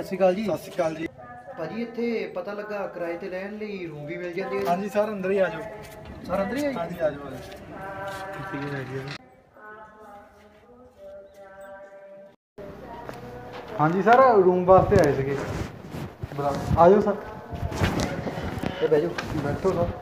ਸ਼੍ਰੀ ਅਕਾਲ ਜੀ। ਸਤਿ ਸ਼੍ਰੀ ਅਕਾਲ ਜੀ। ਭਾਜੀ ਇੱਥੇ ਪਤਾ ਲੱਗਾ ਕਿਰਾਏ ਤੇ ਲੈਣ ਲਈ ਰੂਮ ਵੀ ਮਿਲ ਜਾਂਦੇ ਆ? ਹਾਂਜੀ ਸਰ, ਅੰਦਰ ਹੀ ਆ ਜਾਓ। ਸਰ ਅੰਦਰ ਹੀ ਆ ਜੀ? ਹਾਂਜੀ ਆ ਜਾਓ। ਹਾਂਜੀ ਸਰ, ਰੂਮ ਵਾਸਤੇ ਆਏ ਸੀਗੇ। ਆ ਜਾਓ ਸਰ। ਇਹ ਬਹਿ ਜਾਓ। ਬੈਠੋ ਸਰ।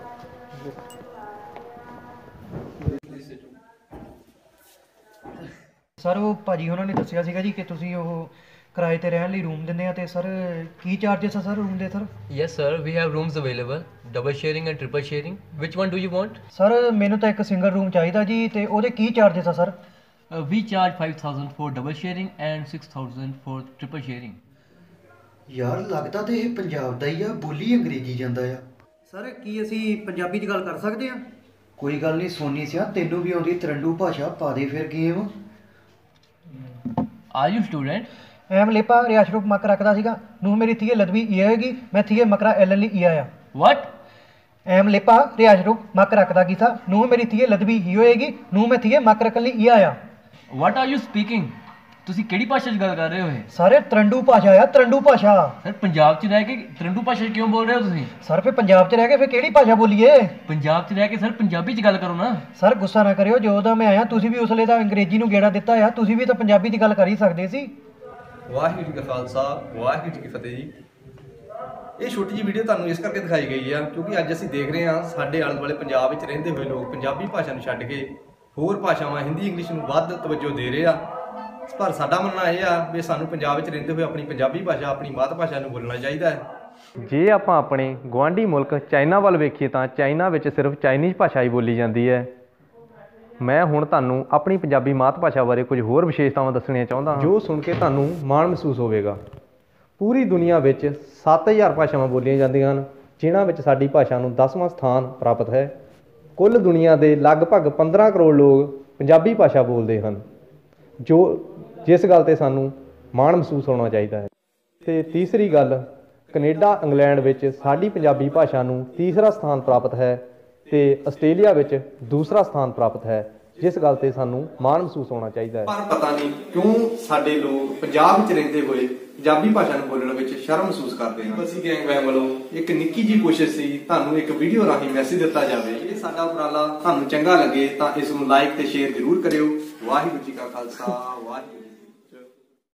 ਸਰ ਉਹ ਭਾਜੀ ਉਹਨਾਂ ਨੇ ਦੱਸਿਆ ਸੀਗਾ ਜੀ ਕਿ ਤੁਸੀਂ ਉਹ ਕਿਰਾਏ ਤੇ ਰਹਿਣ ਲਈ ਰੂਮ ਦਿੰਦੇ ਆ, ਤੇ ਸਰ ਕੀ ਚਾਰजेस ਆ ਸਰ ਰੂਮ ਦੇ sir? Yes sir, we have rooms available, double sharing and triple sharing. Which one do you want? Sir ਮੈਨੂੰ ਤਾਂ ਇੱਕ ਸਿੰਗਲ ਰੂਮ ਚਾਹੀਦਾ ਜੀ, ਤੇ ਉਹਦੇ ਕੀ ਚਾਰजेस ਆ sir? We charge 5,000 for double sharing and 6,000 for triple sharing. ਯਾਰ ਲੱਗਦਾ ਤੇ ਇਹ ਪੰਜਾਬ ਦਾ ਹੀ ਆ, ਬੋਲੀ ਅੰਗਰੇਜ਼ੀ ਜਾਂਦਾ ਆ। ਸਰ ਕੀ ਅਸੀਂ ਪੰਜਾਬੀ 'ਚ ਗੱਲ ਕਰ ਸਕਦੇ ਆ? ਕੋਈ ਗੱਲ ਨਹੀਂ ਸੋਨੀ ਸਿਆ, ਤੈਨੂੰ ਵੀ ਆਉਂਦੀ ਤਰੰਡੂ ਭਾਸ਼ਾ, ਪਾ ਦੇ ਫਿਰ ਗੇਮ। Are you student? ਐਮ ਲੇਪਾ ਰਿਆਸ਼ ਰੂਪ ਮੱਕ ਰੱਖਦਾ ਸੀਗਾ, ਨੂੰ ਮੇਰੀ ਥੀਏ ਲਦਵੀ ਈ ਹੋਏਗੀ, ਮੈਂ ਥੀਏ ਮਕਰਾ ਐਲ ਲਈ ਈ ਆ। What? ਐਮ ਲੇਪਾ ਰਿਆਸ਼ ਰੂਪ ਮੱਕ ਰੱਖਦਾ ਕੀ ਸਾ, ਨੂੰ ਮੇਰੀ ਥੀਏ ਲਦਵੀ ਹੀ ਹੋਏਗੀ, ਨੂੰ ਮੈਂ ਥੀਏ ਮੱਕ ਰੱਖਣ ਲਈ ਈ ਆ। What are you speaking? ਤੁਸੀਂ ਕਿਹੜੀ ਭਾਸ਼ਾ 'ਚ ਗੱਲ ਕਰ ਰਹੇ ਹੋ ਇਹ? ਸਾਰੇ ਤਰੰਡੂ ਭਾਸ਼ਾ ਆ, ਤਰੰਡੂ ਭਾਸ਼ਾ। ਸਰ ਪੰਜਾਬ 'ਚ ਰਹਿ ਕੇ ਤਰੰਡੂ ਭਾਸ਼ਾ 'ਚ ਕਿਉਂ ਬੋਲ ਰਹੇ ਹੋ ਤੁਸੀਂ? ਸਰ ਫਿਰ ਪੰਜਾਬ 'ਚ ਰਹਿ ਕੇ ਫਿਰ ਕਿਹੜੀ ਭਾਸ਼ਾ ਬੋਲੀਏ? ਪੰਜਾਬ 'ਚ ਰਹਿ ਕੇ ਸਰ ਪੰਜਾਬੀ 'ਚ ਗੱਲ ਕਰੋ ਨਾ। ਸਰ ਗੁੱਸਾ ਨਾ ਕਰਿਓ, ਜਦੋਂ ਦਾ ਮੈਂ ਆਇਆ ਤੁਸੀਂ ਵੀ ਉਸਲੇ ਦਾ ਅੰਗਰੇਜ਼ੀ ਨੂੰ ਗੇੜਾ ਦਿੱਤਾ ਆ, ਤੁਸੀਂ ਵੀ ਤਾਂ ਪੰਜਾਬੀ 'ਚ ਗੱਲ ਕਰ ਹੀ ਸਕਦੇ ਸੀ। ਵਾਹਿਗੁਰੂ ਜੀ ਕਾ ਖਾਲਸਾ, ਵਾਹਿਗੁਰੂ ਜੀ ਕੀ ਫਤਿਹ ਜੀ। ਇਹ ਛੋਟੀ ਜਿਹੀ ਵੀਡੀਓ ਤੁਹਾਨੂੰ ਇਸ ਕਰਕੇ ਦਿਖਾਈ ਗਈ ਆ ਕਿਉਂਕਿ ਅੱਜ ਅਸੀਂ ਦੇਖ ਰਹੇ ਹਾਂ ਸਾਡੇ ਆਲੇ ਦੁਆਲੇ ਪੰਜਾਬ ਵਿੱਚ ਰਹਿੰਦੇ ਹੋਏ ਲੋਕ ਪੰਜਾਬੀ ਭਾਸ਼ਾ ਨੂੰ ਛੱਡ ਕੇ ਹੋਰ ਭਾਸ਼ਾਵਾਂ ਹਿੰਦੀ ਇੰਗਲਿਸ਼ ਨੂੰ ਵੱਧ ਤਵੱਜੋ ਦੇ ਰਹੇ ਆ। ਪਰ ਸਾਡਾ ਮੰਨਣਾ ਇਹ ਆ ਵੀ ਸਾਨੂੰ ਪੰਜਾਬ ਵਿੱਚ ਰਹਿੰਦੇ ਹੋਏ ਆਪਣੀ ਪੰਜਾਬੀ ਭਾਸ਼ਾ, ਆਪਣੀ ਮਾਤ ਭਾਸ਼ਾ ਨੂੰ ਬੋਲਣਾ ਚਾਹੀਦਾ ਹੈ। ਜੇ ਆਪਾਂ ਆਪਣੇ ਗੁਆਂਢੀ ਮੁਲਕ ਚਾਈਨਾ ਵੱਲ ਵੇਖੀਏ ਤਾਂ ਚਾਈਨਾ ਵਿੱਚ ਸਿਰਫ ਚਾਈਨੀਜ਼ ਭਾਸ਼ਾ ਹੀ ਬੋਲੀ ਜਾਂਦੀ ਹੈ। ਮੈਂ ਹੁਣ ਤੁਹਾਨੂੰ ਆਪਣੀ ਪੰਜਾਬੀ ਮਾਤ ਭਾਸ਼ਾ ਬਾਰੇ ਕੁਝ ਹੋਰ ਵਿਸ਼ੇਸ਼ਤਾਵਾਂ ਦੱਸਣੀਆਂ ਚਾਹੁੰਦਾ ਹਾਂ ਜੋ ਸੁਣ ਕੇ ਤੁਹਾਨੂੰ ਮਾਣ ਮਹਿਸੂਸ ਹੋਵੇਗਾ। ਪੂਰੀ ਦੁਨੀਆ ਵਿੱਚ 7000 ਭਾਸ਼ਾਵਾਂ ਬੋਲੀਆਂ ਜਾਂਦੀਆਂ ਹਨ, ਜਿਨ੍ਹਾਂ ਵਿੱਚ ਸਾਡੀ ਭਾਸ਼ਾ ਨੂੰ 10ਵਾਂ ਸਥਾਨ ਪ੍ਰਾਪਤ ਹੈ। ਕੁੱਲ ਦੁਨੀਆ ਦੇ ਲਗਭਗ 15 ਕਰੋੜ ਲੋਕ ਪੰਜਾਬੀ ਭਾਸ਼ਾ ਬੋਲਦੇ ਹਨ, ਜਿਸ ਗੱਲ 'ਤੇ ਸਾਨੂੰ ਮਾਣ ਮਹਿਸੂਸ ਹੋਣਾ ਚਾਹੀਦਾ ਹੈ। ਅਤੇ ਤੀਸਰੀ ਗੱਲ, ਕੈਨੇਡਾ ਇੰਗਲੈਂਡ ਵਿੱਚ ਸਾਡੀ ਪੰਜਾਬੀ ਭਾਸ਼ਾ ਨੂੰ 3ਰਾ ਸਥਾਨ ਪ੍ਰਾਪਤ ਹੈ ਅਤੇ ਆਸਟ੍ਰੇਲੀਆ ਵਿੱਚ 2ਰਾ ਸਥਾਨ ਪ੍ਰਾਪਤ ਹੈ, ਜਿਸ ਗੱਲ 'ਤੇ ਸਾਨੂੰ ਮਾਣ ਮਹਿਸੂਸ ਹੋਣਾ ਚਾਹੀਦਾ ਹੈ। ਪਰ ਪਤਾ ਨਹੀਂ ਕਿਉਂ ਸਾਡੇ ਲੋਕ ਪੰਜਾਬ ਵਿੱਚ ਰਹਿੰਦੇ ਹੋਏ ਪੰਜਾਬੀ ਭਾਸ਼ਾ ਨੂੰ ਬੋਲਣ ਵਿੱਚ ਸ਼ਰਮ ਮਹਿਸੂਸ ਕਰਦੇ ਹਨ। ਅਸੀਂ ਗੈਂਗ ਵੈਮ ਵੱਲੋਂ ਇੱਕ ਨਿੱਕੀ ਜਿਹੀ ਕੋਸ਼ਿਸ਼ ਸੀ ਤੁਹਾਨੂੰ ਇੱਕ ਵੀਡੀਓ ਰਾਹੀਂ ਮੈਸੇਜ ਦਿੱਤਾ ਜਾਵੇ। ਇਹ ਸਾਡਾ ਉਪਰਾਲਾ ਤੁਹਾਨੂੰ ਚੰਗਾ ਲੱਗੇ ਤਾਂ ਇਸ ਨੂੰ ਲਾਈਕ ਤੇ ਸ਼ੇਅਰ ਜ਼ਰੂਰ ਕਰਿਓ। ਵਾਹਿਗੁਰੂ ਜੀ ਕਾ ਖਾਲਸਾ, ਵਾਹਿਗੁਰੂ ਜੀ।